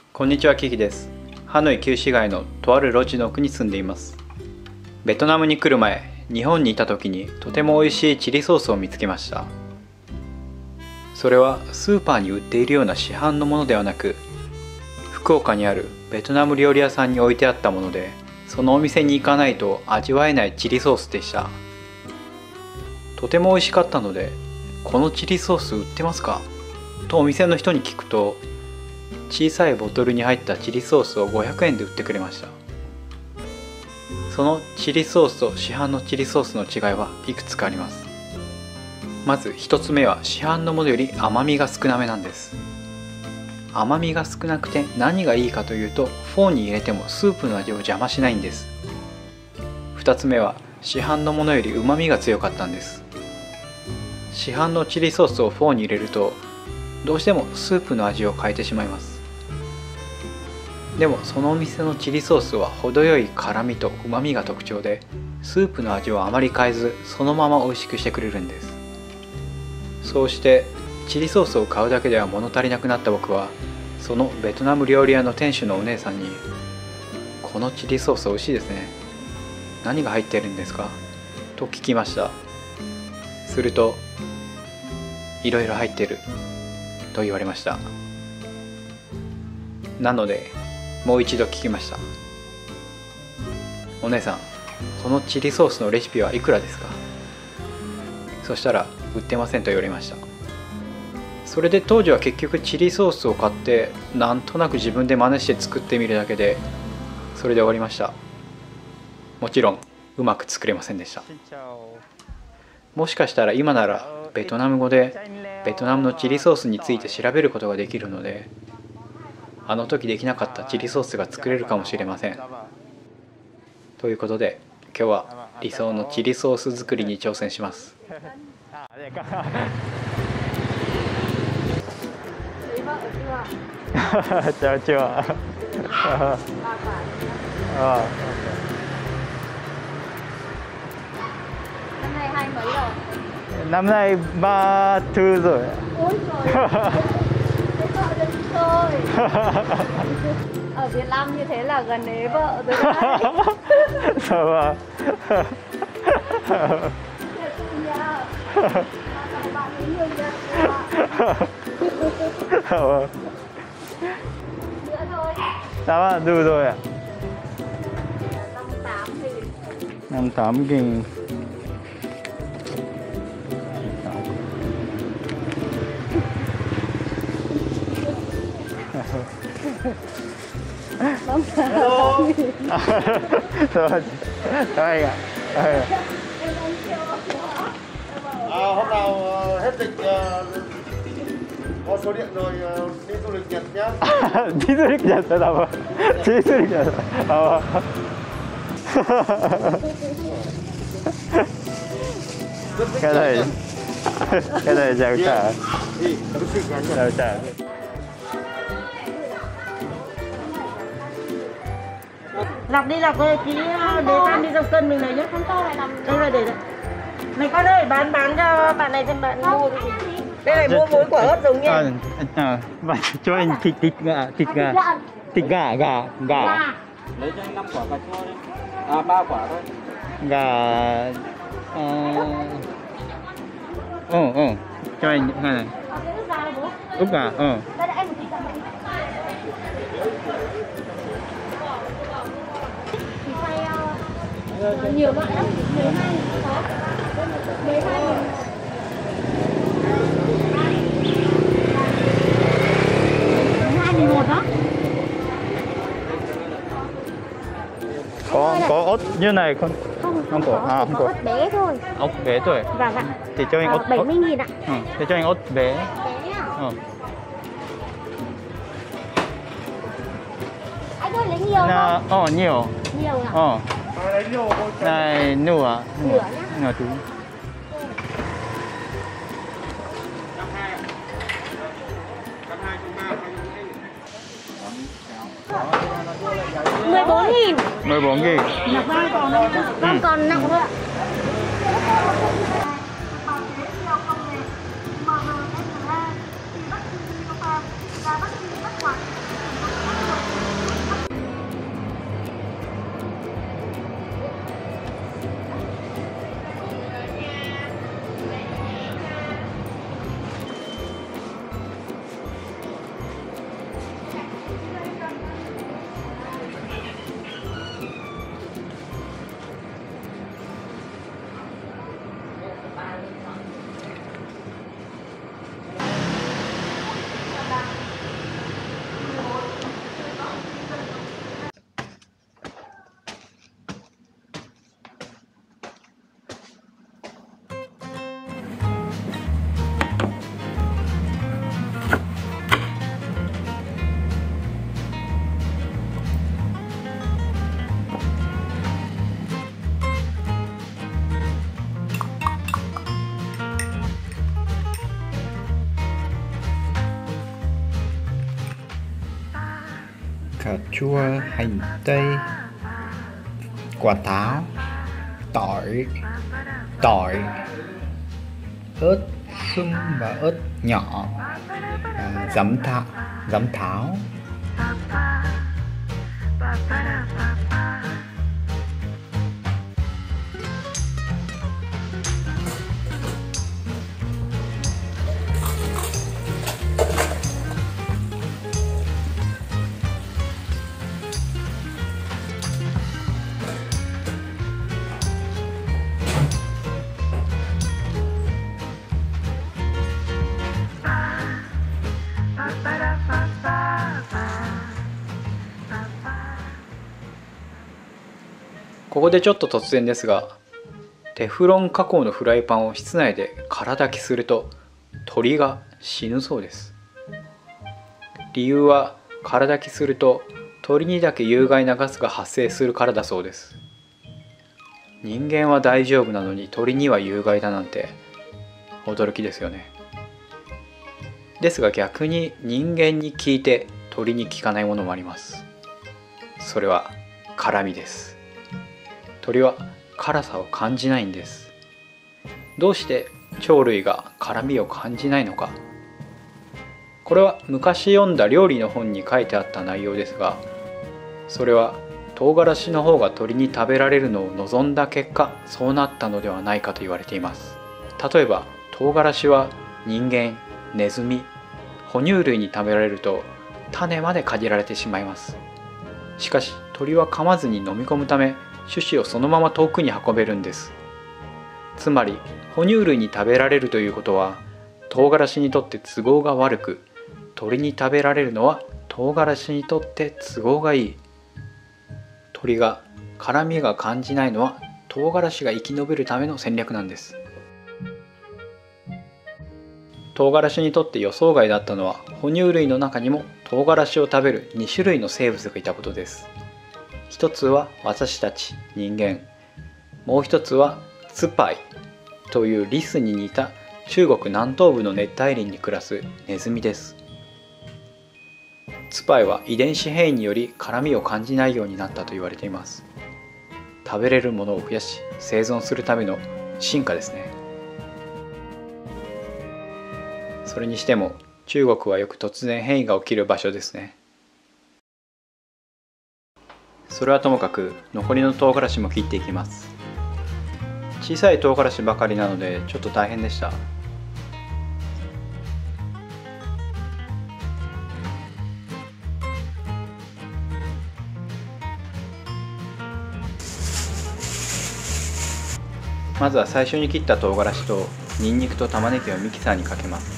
こんにちは、キキです。ハノイ旧市街のとある路地の奥に住んでいます。ベトナムに来る前、日本にいた時にとても美味しいチリソースを見つけました。それはスーパーに売っているような市販のものではなく、福岡にあるベトナム料理屋さんに置いてあったもので、そのお店に行かないと味わえないチリソースでした。とても美味しかったので、このチリソース売ってますかとお店の人に聞くと、小さいボトルに入ったチリソースを500円で売ってくれました。そのチリソースと市販のチリソースの違いはいくつかあります。まず一つ目は市販のものより甘みが少なめなんです。甘みが少なくて何がいいかというと、フォーに入れてもスープの味を邪魔しないんです。二つ目は市販のものより旨みが強かったんです。市販のチリソースをフォーに入れるとどうしてもスープの味を変えてしまいます。でもそのお店のチリソースは程よい辛みと旨みが特徴で、スープの味をあまり変えずそのまま美味しくしてくれるんです。そうしてチリソースを買うだけでは物足りなくなった僕は、そのベトナム料理屋の店主のお姉さんに「このチリソース美味しいですね。何が入っているんですか?」と聞きました。すると「いろいろ入ってる」と言われました。なのでもう一度聞きました。お姉さん、このチリソースのレシピはいくらですか？そしたら売ってませんと言われました。それで当時は結局チリソースを買ってなんとなく自分で真似して作ってみるだけで、それで終わりました。もちろんうまく作れませんでした。もしかしたら今ならベトナム語でベトナムのチリソースについて調べることができるので、あの時できなかったチリソースが作れるかもしれません。ということで今日は理想のチリソース作りに挑戦します。 Chào chưa? Năm nay hai mấy rồi? Năm nay 34 rồi. Ôi trời ơi, thế vợ đến rồi. Ở Việt Nam như thế là gần ế vợ rồi đấy. Sao mà? Bạn ấy người Nhật Nữa thôi. Sao ạ? Đủ rồi à? 58 thì 58 nghìn. Hello. Rồi. Chào anh ạ. Hôm nào hết dịch có số điện rồi đi du lịch Nhật nhá. Đi du lịch Nhật rồi. Đi du lịch Nhật. Cái này chào trả. Chào trả. Lọc đi lọc rồi, tí để tan đi dòng cân mình này nhé. con to này nằm Đây là để đây. Này con ơi, bán cho bạn này xem bạn mua cái gì. Đây này mua muối quả ớt giống nha. Cho anh thịt gà. Thịt gà. Lấy cho anh 5 quả cà chua đi. 3 quả thôi. Gà. Cho anh hai này. Úp gà. Đây là em một thịt gà. Nhiều loại lắm, 12 có 12 12.001 đó. Có ớt như này không? Không có, không có. ớt bé thôi. Ớt bé thôi. Vâng ạ. Thì cho anh ớt 70.000 ạ. Thì cho anh ớt bé. Bé ạ. Anh ơi lấy nhiều không? Nhiều. Nhiều ạ. Này nửa à? Nửa nhá. Nửa tí. $14.000. 14.000. Con còn nặng thôi ạ. cà chua, hành tây, quả táo, tỏi, ớt sung và ớt nhỏ, giấm tháo.ここでちょっと突然ですが、テフロン加工のフライパンを室内で空炊きすると鳥が死ぬそうです。理由は空炊きすると鳥にだけ有害なガスが発生するからだそうです。人間は大丈夫なのに鳥には有害だなんて驚きですよね。ですが逆に人間に効いて鳥に効かないものもあります。それは辛みです。鳥は辛さを感じないんです。どうして鳥類が辛みを感じないのか。これは昔読んだ料理の本に書いてあった内容ですが、それは唐辛子の方が鳥に食べられるのを望んだ結果、そうなったのではないかと言われています。例えば唐辛子は人間、ネズミ、哺乳類に食べられると種までかじられてしまいます。しかし鳥は噛まずに飲み込むため、種子をそのまま遠くに運べるんです。つまり哺乳類に食べられるということは唐辛子にとって都合が悪く、鳥に食べられるのは唐辛子にとって都合がいい。鳥が辛みが感じないのは唐辛子が生き延びるための戦略なんです。唐辛子にとって予想外だったのは、哺乳類の中にも唐辛子を食べる2種類の生物がいたことです。一つは私たち人間、もう一つはツパイというリスに似た中国南東部の熱帯林に暮らすネズミです。ツパイは遺伝子変異により辛みを感じないようになったと言われています。食べれるものを増やし生存するための進化ですね。それにしても中国はよく突然変異が起きる場所ですね。それはともかく残りの唐辛子も切っていきます。小さい唐辛子ばかりなのでちょっと大変でした。まずは最初に切った唐辛子とニンニクと玉ねぎをミキサーにかけます。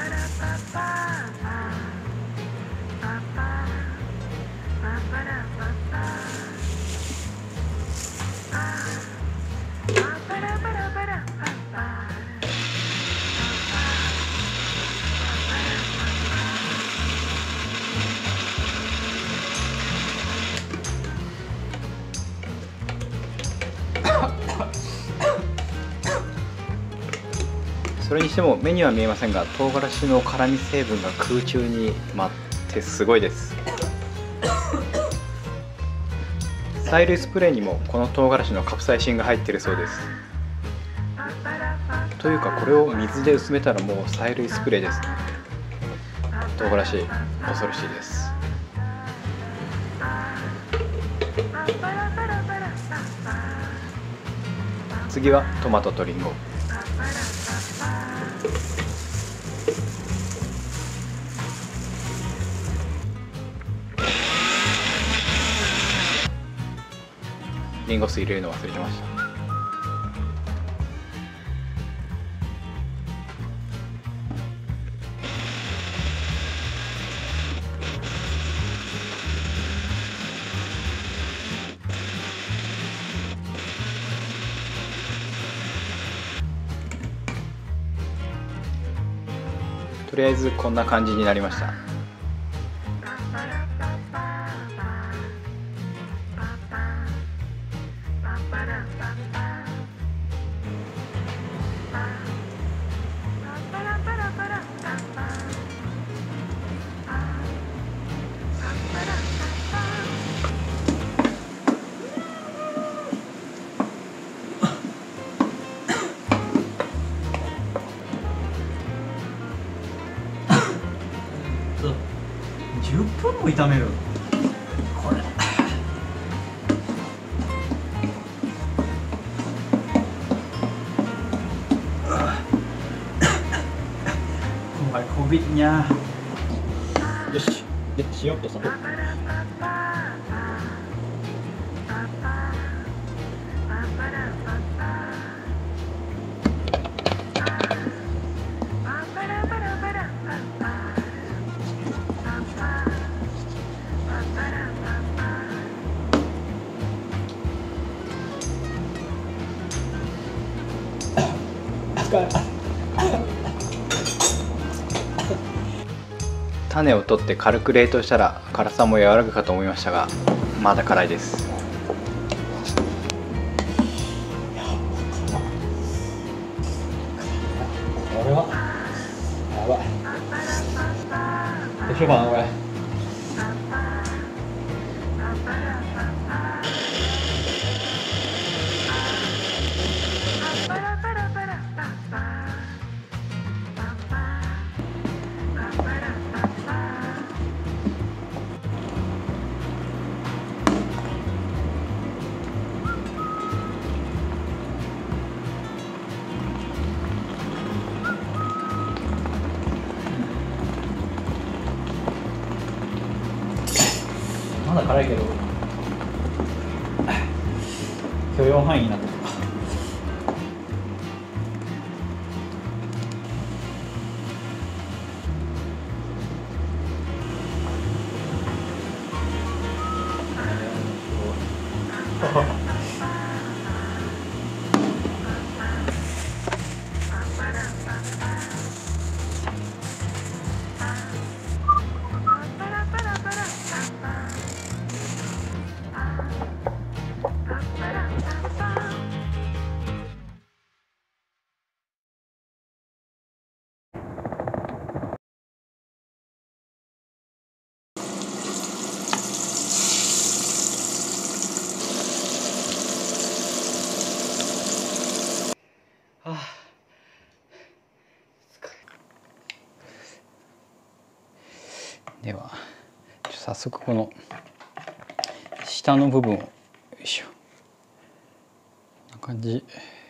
それにしても目には見えませんが、唐辛子の辛み成分が空中に舞ってすごいです。催涙スプレーにもこの唐辛子のカプサイシンが入っているそうです。というかこれを水で薄めたらもう催涙スプレーですね。唐辛子恐ろしいです。次はトマトとリンゴ。リンゴ酢入れるの忘れてました。とりあえずこんな感じになりました。 10分も炒める。これこびにゃ。よし、で塩と砂糖。種を取って軽く冷凍したら辛さも和らぐかと思いましたが、まだ辛いです。これはやばい。でしょうかなこれ。まだ辛いけど許容範囲になってる。では早速この下の部分をよいしょ、こんな感じ。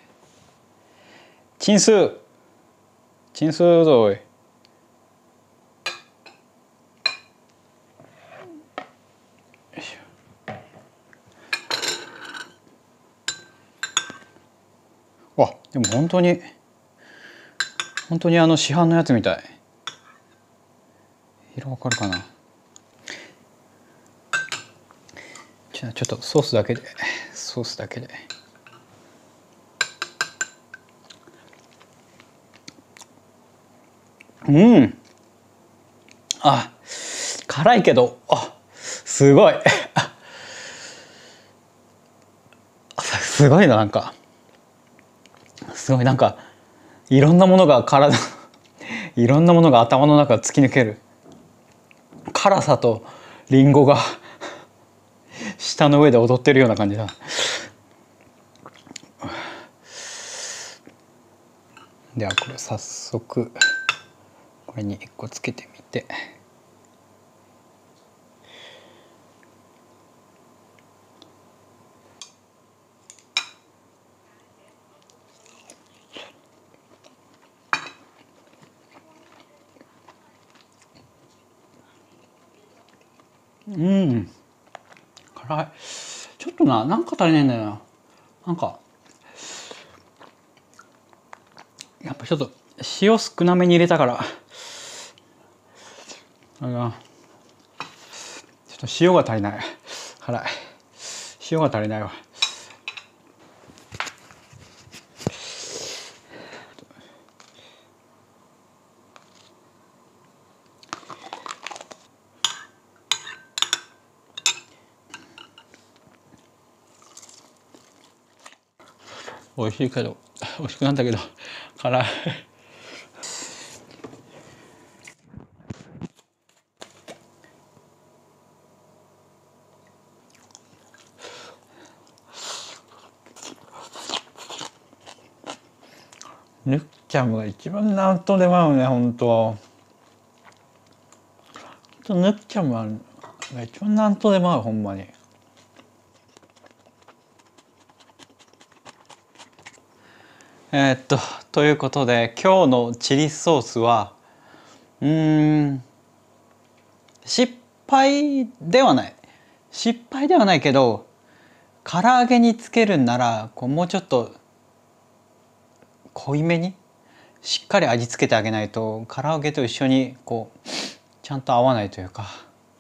チンスーぞい。わ、でも本当に市販のやつみたい。色わかるかな。ちょっとソースだけで。あ、辛いけど、すごいすごいな、なんかすごい、なんかいろんなものがいろんなものが頭の中突き抜ける。辛さとリンゴが舌の上で踊ってるような感じだ。ではこれ早速これに1個つけてみて。辛い。ちょっとなんか足りないんだよな。なんかやっぱちょっと塩少なめに入れたから、ちょっと塩が足りない。辛い。塩が足りないわ。美味しいけど、美味しくなったけど辛い。ヌッチャムが一番なんとでも合うね、本当。 とヌッチャムはめっちゃなんとでも合うほんまに。ということで今日のチリソースは失敗ではないけど、唐揚げにつけるんならこうもうちょっと濃いめにしっかり味付けてあげないと唐揚げと一緒にこうちゃんと合わないというか。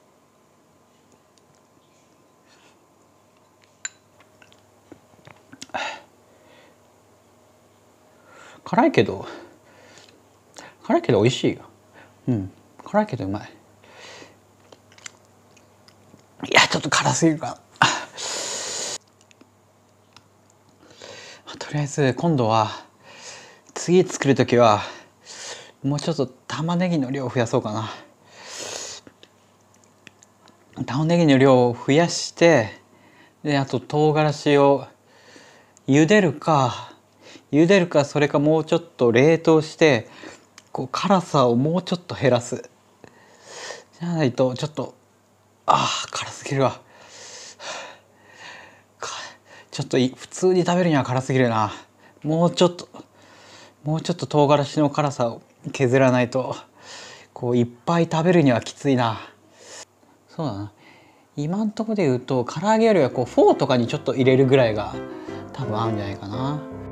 辛いけど美味しいよ。辛いけどうまい。いやちょっと辛すぎるかな。とりあえず今度は次作る時はもうちょっと玉ねぎの量を増やそうかな。玉ねぎの量を増やして、であと唐辛子を茹でるかそれかもうちょっと冷凍してこう辛さをもうちょっと減らす。じゃないとちょっと辛すぎるわ。ちょっと普通に食べるには辛すぎるな。もうちょっと唐辛子の辛さを削らないとこういっぱい食べるにはきついな。そうだな、今んとこで言うと唐揚げよりはこうフォーとかにちょっと入れるぐらいが多分合うんじゃないかな。